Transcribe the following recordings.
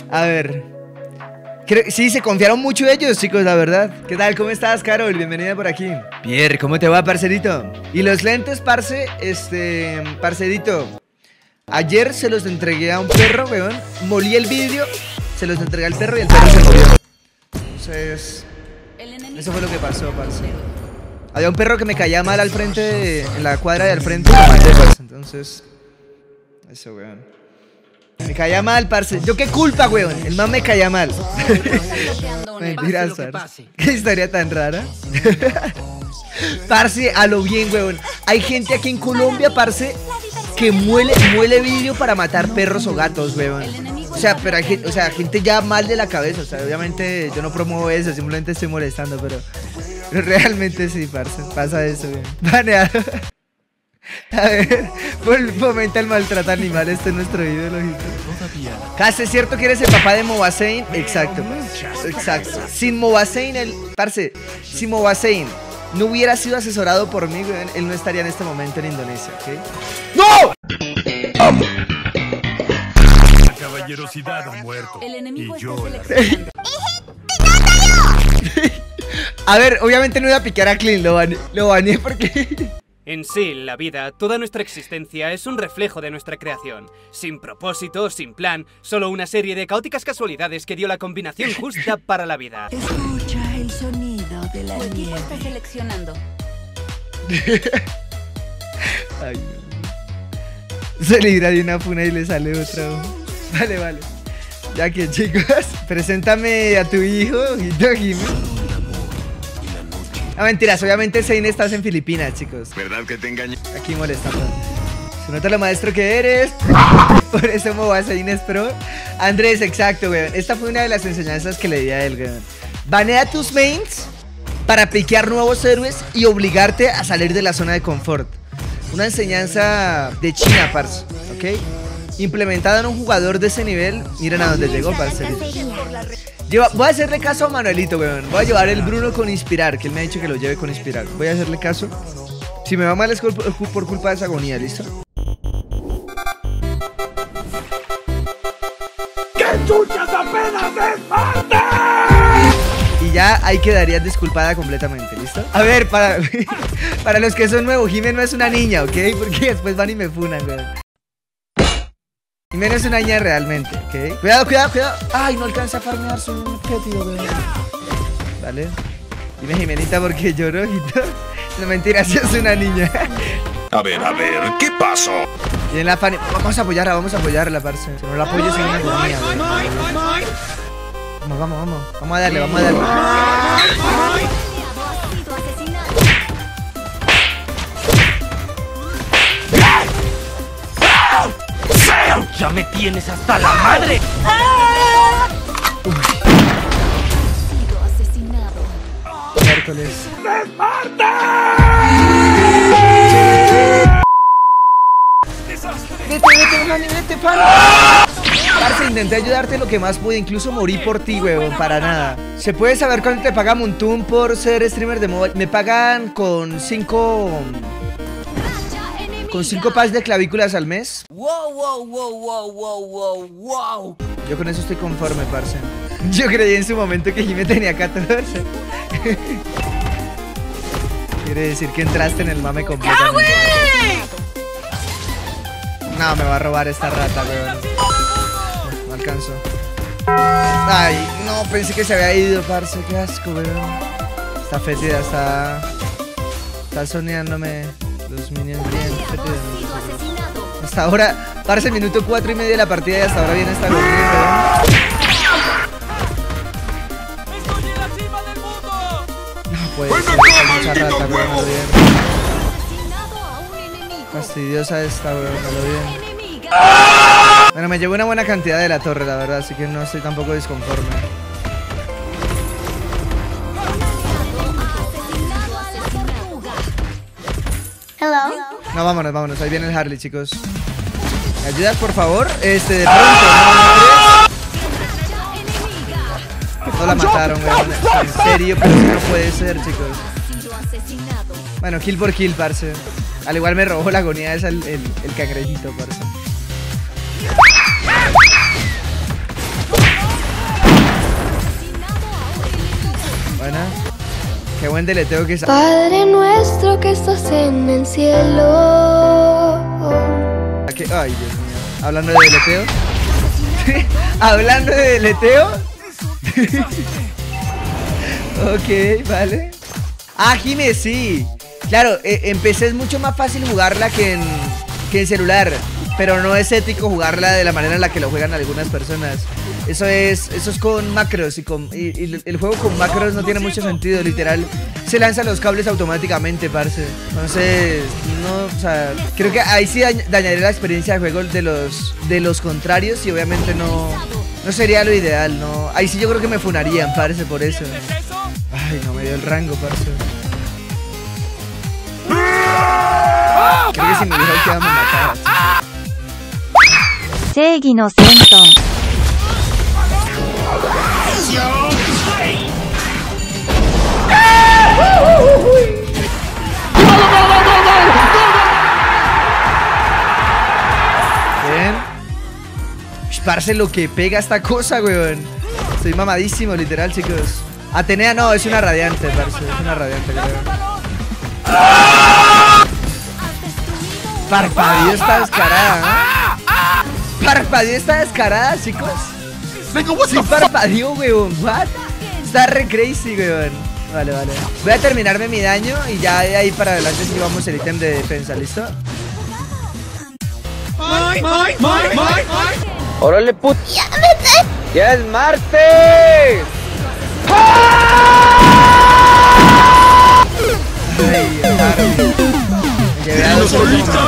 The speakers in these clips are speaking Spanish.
A ver. Sí, se confiaron mucho ellos, chicos, la verdad. ¿Qué tal? ¿Cómo estás, Carol? Bienvenida por aquí. Pierre, ¿cómo te va, parcerito? Y los lentes, parce, parcerito. Ayer se los entregué a un perro, weón. Molí el vidrio, se los entregué al perro y el perro se murió. Entonces, eso fue lo que pasó, parce. Había un perro que me caía mal al frente, en la cuadra de al frente, y lo maté, parce. Entonces, eso, weón. Me caía mal, parce. ¿Yo qué culpa, weón? El man me caía mal. Mentiras, parce. Qué historia tan rara. Parce, a lo bien, weón. Hay gente aquí en Colombia, parce, que muele vidrio para matar perros o gatos, weón. O sea, pero hay gente, gente ya mal de la cabeza. O sea, obviamente yo no promuevo eso, simplemente estoy molestando, pero realmente sí, parce. Pasa eso, weón. Baneado. A ver, fomenta el maltrato animal, este es nuestro ídolo. Casi es cierto que eres el papá de Mobasein. Exacto, pues. Exacto. Sin Mobasein, sin Mobasein no hubiera sido asesorado por mí, él no estaría en este momento en Indonesia, ¿ok? ¡No! Amo. La caballerosidad ha muerto. El enemigo y yo A ver, obviamente no iba a picar a Clean, lo baneé porque... En sí, la vida, toda nuestra existencia es un reflejo de nuestra creación. Sin propósito, sin plan, solo una serie de caóticas casualidades que dio la combinación justa para la vida. Escucha el sonido de la nieve. equipo está seleccionando. Ay, se libra de una funa y le sale otra. Vale. Ya que, chicos, preséntame a tu hijo, Jimmy. No, mentiras, obviamente Zane estás en Filipinas, chicos. ¿Verdad que te engañé? Aquí molestando. Se nota lo maestro que eres. Por eso Mobasein es pro. Andrés, exacto, weón. Esta fue una de las enseñanzas que le di a él, weón. Banea tus mains para piquear nuevos héroes y obligarte a salir de la zona de confort. Una enseñanza de China, parce, ¿ok? Implementada en un jugador de ese nivel. Miren a dónde llegó, parce. Voy a hacerle caso a Manuelito, weón. Voy a llevar el Bruno con Inspirar, que él me ha dicho que lo lleve con Inspirar. Voy a hacerle caso. Si me va mal es por culpa de esa agonía, ¿listo? ¡Qué chuchas apenas es parte! Y ya ahí quedarías disculpada completamente, ¿listo? A ver, para los que son nuevos, Jimé no es una niña, ¿ok? Porque después van y me funan, weón. Jimé no es una niña realmente, ¿ok? Cuidado. Ay, no alcanza a farmear su objetivo, weón. Vale. Dime, Jimenita, ¿por qué lloro, ojito? No, mentira, si es una niña. A ver, ¿qué pasó? Y en la fan... Vamos a apoyarla, parce. Si no la apoyo, sin una agonía, weón. Vamos. Vamos a darle. ¡Ya me tienes hasta la madre! Sido asesinado. Miércoles. Vete, pana. Parce, intenté ayudarte lo que más pude, incluso morí por ti, weón, para nada. ¿Se puede saber cuánto te paga Moontoon por ser streamer de mobile? Me pagan con 5 packs de clavículas al mes. Wow. Yo con eso estoy conforme, parce. Yo creí en su momento que Jimmy tenía 14. Quiere decir que entraste en el mame completamente. No, me va a robar esta rata, weón. No alcanzo. Ay, no, pensé que se había ido, parce. Qué asco, weón. Está fétida, está soneándome los minions bien fétidos. Hasta ahora, parce, minuto 4 y medio de la partida y hasta ahora viene esta gorrita, weón. No puede ser, mucha rata, weón. Fastidiosa esta, weón, lo bien. Bueno, me llevo una buena cantidad de la torre, la verdad, así que no estoy tampoco disconforme. Hello. No, vámonos, ahí viene el Harley, chicos. ¿Me ayudas, por favor? De pronto, no la mataron, weón. En serio, pero eso no puede ser, chicos. Bueno, kill por kill, parce. Al igual me robó la agonía esa el cangrejito, parce. buen deleteo que es. Padre nuestro que estás en el cielo. Ay, Dios mío. Hablando de deleteo. Hablando de deleteo. Ok, vale. Ah, Jime, sí. Claro, en PC es mucho más fácil jugarla que en celular. Pero no es ético jugarla de la manera en la que lo juegan algunas personas. Eso es con macros y el juego con macros no tiene mucho sentido, literal. Se lanzan los cables automáticamente, parce. Entonces, no, o sea, creo que ahí sí dañaría la experiencia de juego de los contrarios y obviamente no sería lo ideal, no. Ahí sí yo creo que me funarían, parce, por eso. Ay, no me dio el rango, parce. Creo que si me dijo que me mataba. 正義の戦闘 Bien. Parce, lo que pega esta cosa, weón. Estoy mamadísimo, literal, chicos. Atenea no, es una radiante, parce. Es una radiante, creo. Parpadeo está descarada, ¿no? Parpadeo está descarada, chicos. Sí, parpadeo, weón. What? Está re crazy, weón. Vale, vale. Voy a terminarme mi daño y ya de ahí para adelante sí vamos el ítem de defensa, ¿listo? ¡Órale, put! ¡Ya es martes! ¡Ay, Harvey! Llevé a dos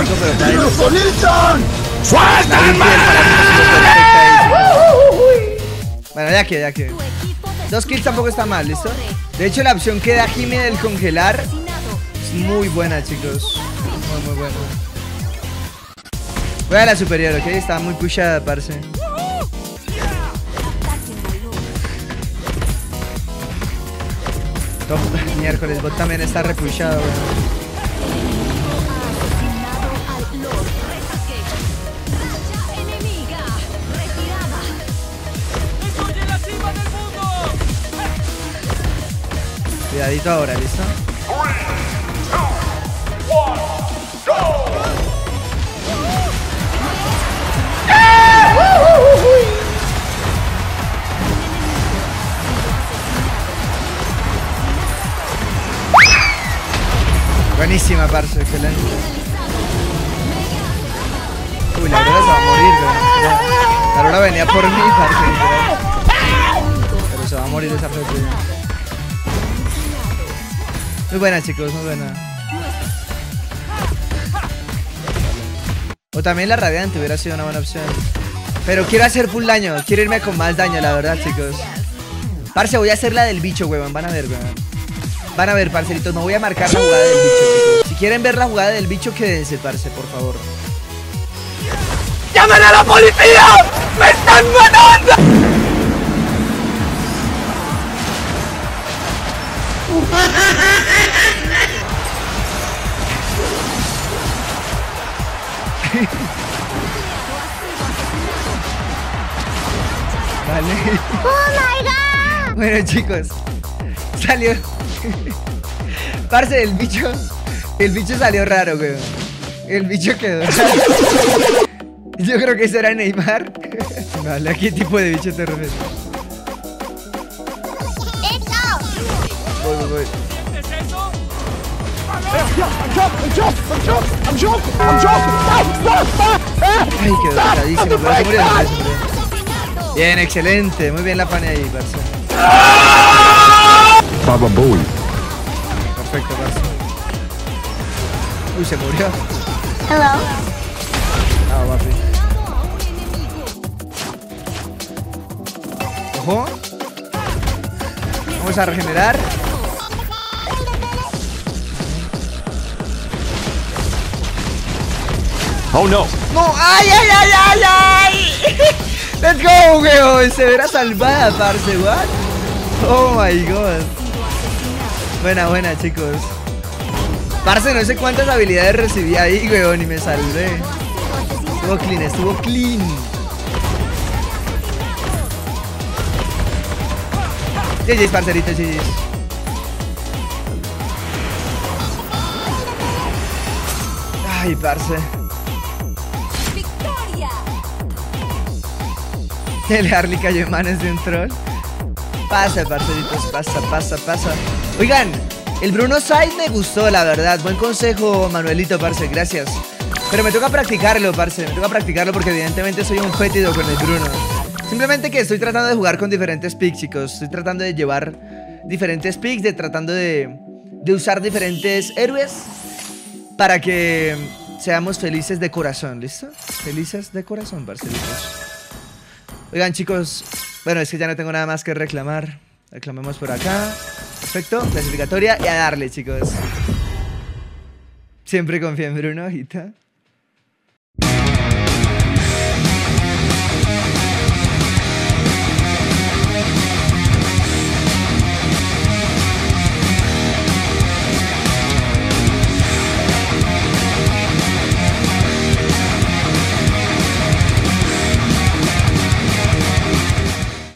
Bueno, ya que. 2 kills tampoco está mal, ¿listo? De hecho, la opción que da Jime del congelar es muy buena, chicos. Muy buena. Voy a la superior, ¿ok? Está muy pushada, parce. Top, miércoles, bot también está repushado, weón. Cuidadito ahora, ¿listo? Buenísima, parce, excelente. Uy, la Aurora se va a morir, weón. La Aurora venía por mí, parce, literal. Pero se va a morir esa gente. Muy buena, chicos, muy buena. O también la radiante hubiera sido una buena opción. Pero quiero hacer full daño, quiero irme con más daño, la verdad, chicos. Parce, voy a hacer la del bicho, weón, van a ver, weón. Van a ver, parceritos, no voy a marcar la jugada del bicho, chicos. Si quieren ver la jugada del bicho, quédense, parce, por favor. ¡Llamen a la policía! ¡Me están matando! Vale. ¡Oh, my God! Bueno, chicos, salió. Parce, el bicho salió raro, weón. El bicho quedó raro. Yo creo que ese era Neymar. Vale, ¿a qué tipo de bicho te refieres? Voy. Ay, quedó tocadísimo, pero se murió. Bien, excelente. Muy bien la pane ahí, parce. Baba Boy. Perfecto, parce. Uy, se murió. Hello. Ah, papi. Ojo. Vamos a regenerar. Oh no. ¡No! ¡Ay! ¡Let's go, weón! Severa salvada, parce, what? Oh my god. Buena, chicos. Parce, no sé cuántas habilidades recibí ahí, weón, y me salvé. Estuvo clean. GG's, parcerito, GG's. Ay, parce. ¡Victoria! El Harley cayó en manos de un troll. Pasa, parceritos, pasa. Oigan, el Bruno Side me gustó, la verdad. Buen consejo, Manuelito, parce, gracias. Pero me toca practicarlo, parce. Me toca practicarlo porque evidentemente soy un fétido con el Bruno. Simplemente que estoy tratando de jugar con diferentes picks, chicos. Estoy tratando de llevar diferentes picks, tratando de usar diferentes héroes para que seamos felices de corazón, ¿listo? Felices de corazón, parceritos. Oigan, chicos, bueno, es que ya no tengo nada más que reclamar. Reclamemos por acá. Perfecto, clasificatoria y a darle, chicos. Siempre confía en Bruno, hijita.